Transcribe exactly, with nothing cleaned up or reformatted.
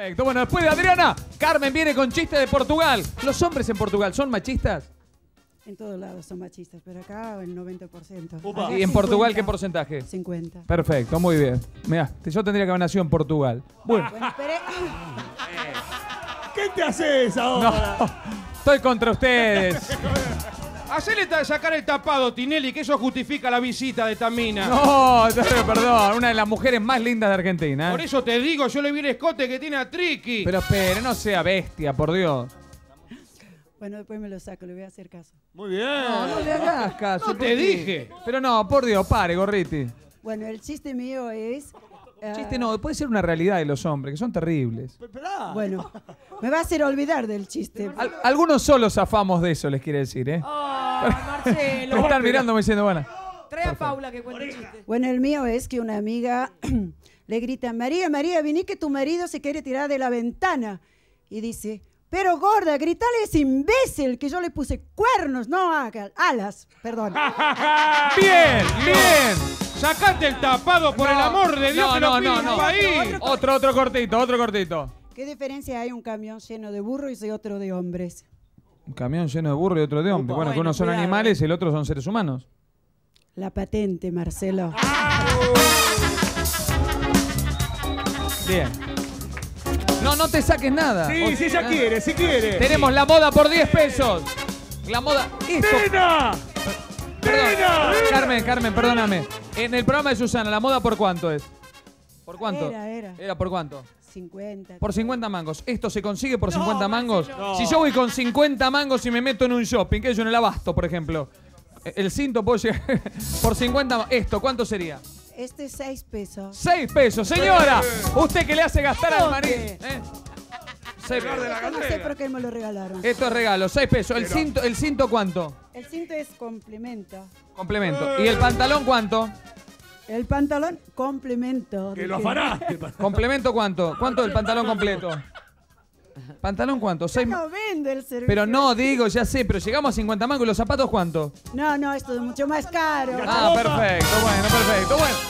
Perfecto. Bueno, después de Adriana, Carmen viene con chiste de Portugal. ¿Los hombres en Portugal son machistas? En todos lados son machistas, pero acá el noventa por ciento. Upa. ¿Y en Portugal qué porcentaje? cincuenta. Perfecto, muy bien. Mirá, yo tendría que haber nacido en Portugal. Bueno. Bueno, esperé. ¿Qué te haces ahora? No, estoy contra ustedes. Hacele sacar el tapado, Tinelli, que eso justifica la visita de esta mina. No, perdón, una de las mujeres más lindas de Argentina. ¿eh? Por eso te digo, yo le vi el escote que tiene a Triqui. Pero espere, no sea bestia, por Dios. Bueno, después me lo saco, le voy a hacer caso. Muy bien. No, no le hagas caso. No te dije. Pero no, por Dios, pare, Gorriti. Bueno, el chiste mío es... Uh, Chiste no, puede ser una realidad de los hombres, que son terribles. Esperá. Bueno, me va a hacer olvidar del chiste. Al- algunos solos zafamos de eso, les quiere decir, ¿eh? Oh, Marcelo. Me están mirando me diciendo, bueno. Trae a Paula que cuente el chiste. Bueno, el mío es que una amiga le grita, María, María, vení que tu marido se quiere tirar de la ventana. Y dice, pero gorda, gritale a ese imbécil que yo le puse cuernos, no haga- alas, perdón. ¡Bien, bien! Sacate el tapado, por No, el amor de Dios, no, que no, lo no, pide no. el país. Otro, otro cortito, otro cortito. ¿Qué diferencia hay un camión lleno de burros y otro de hombres? Un camión lleno de burro y otro de hombre. Upa. Bueno, que Bueno, unos son cuidado. animales y el otro son seres humanos. La patente, Marcelo. Bien. No, no te saques nada. Sí, O- si ella ah. quiere, si quiere. Tenemos la moda por diez pesos. La moda... Esto... ¡Nena! Perdón. ¡Nena! Carmen, Carmen, perdóname. En el programa de Susana, ¿la moda por cuánto es? ¿Por cuánto? Era, era. ¿Era por cuánto? cincuenta. Por cincuenta mangos. ¿Esto se consigue por cincuenta mangos? No. Si yo voy con cincuenta mangos y me meto en un shopping, que yo en el abasto, por ejemplo, el cinto puedo llegar por cincuenta mangos. ¿Esto cuánto sería? Este es seis pesos. seis pesos, señora. Usted que le hace gastar al ¿Dónde? marido. ¿eh? Seis pesos. Esto no sé por qué me lo regalaron. Esto es regalo, seis pesos. ¿El cinto, ¿El cinto cuánto? El cinto es complemento. Complemento. ¿Y el pantalón cuánto? El pantalón, complemento. Que lo Dije. afanaste. ¿Complemento cuánto? ¿Cuánto el pantalón completo? ¿Pantalón cuánto? Seis... No vende el servicio. Pero no, digo, ya sé, pero llegamos a cincuenta mangos. ¿Y los zapatos cuánto? No, no, esto es mucho más caro. Ah, perfecto, bueno, perfecto. Bueno,